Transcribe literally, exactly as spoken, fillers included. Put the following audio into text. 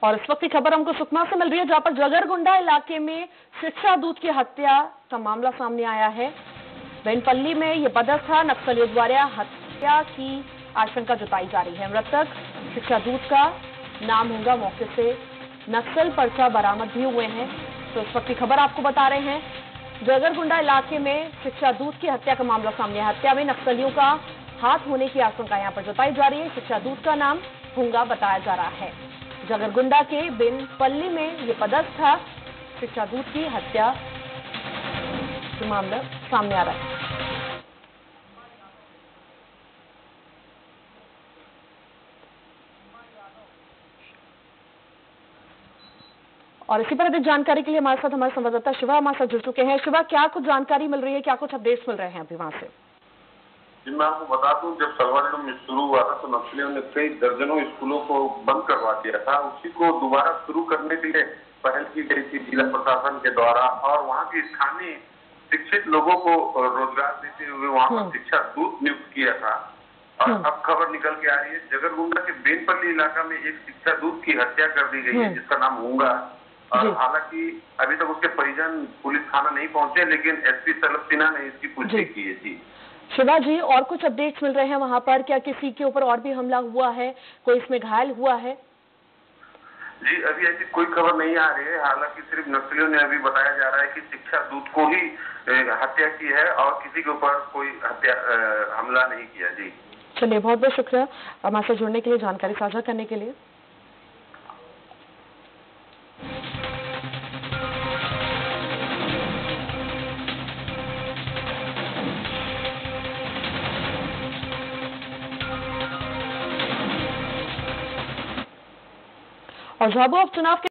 और इस वक्त की खबर हमको सुकमा से मिल रही है, जहां पर जगरगुंडा इलाके में शिक्षा दूत की हत्या का मामला सामने आया है। बेनपल्ली में ये पदस्थ नक्सलियों द्वारा हत्या की आशंका जताई जा रही है। मृतक शिक्षा दूत का नाम होगा। मौके से नक्सल पर्चा बरामद भी हुए हैं। तो इस वक्त की खबर आपको बता रहे हैं, जगरगुंडा इलाके में शिक्षा दूत की हत्या का मामला सामने है। हत्या में नक्सलियों का हाथ होने की आशंका यहां पर जताई जा रही है। शिक्षा दूत का नाम भूंगा बताया जा रहा है। जगरगुंडा के बेनपल्ली में ये पदस्थ था शिक्षा दूत की हत्या का मामला सामने आ रहा है। और इसी पर अधिक जानकारी के लिए हमारे साथ हमारे संवाददाता शिवा हमारे साथ जुड़ चुके हैं। शिवा, क्या कुछ जानकारी मिल रही है, क्या कुछ अपडेट्स मिल रहे हैं अभी वहां से? जी, मैं आपको बता दूं, जब सलवार में शुरू हुआ था तो नक्सलियों ने कई दर्जनों स्कूलों को बंद करवा दिया था। उसी को दोबारा शुरू करने के लिए पहल की गई थी जिला प्रशासन के द्वारा, और वहां के स्थानीय शिक्षित लोगों को रोजगार देते हुए वहां पर शिक्षा दूत नियुक्त किया था। और अब खबर निकल के आ रही है, जगरगुंडा के बेनपल्ली इलाका में एक शिक्षा दूत की हत्या कर दी गई है, जिसका नाम भूंगा। और हालांकि अभी तक उसके परिजन पुलिस थाना नहीं पहुंचे, लेकिन एसपी शलभ सिन्हा ने इसकी पुष्टि की है। जी शिवा जी, और कुछ अपडेट्स मिल रहे हैं वहां पर? क्या किसी के ऊपर और भी हमला हुआ है, कोई इसमें घायल हुआ है? जी, अभी ऐसी कोई खबर नहीं आ रही है। हालांकि सिर्फ नक्सलियों ने अभी बताया जा रहा है कि शिक्षा दूत को ही हत्या की है और किसी के ऊपर कोई हत्या हमला नहीं किया। जी चलिए, बहुत बहुत शुक्रिया हमारे साथ जुड़ने के लिए, जानकारी साझा करने के लिए। और झाबुआ उपचुनाव के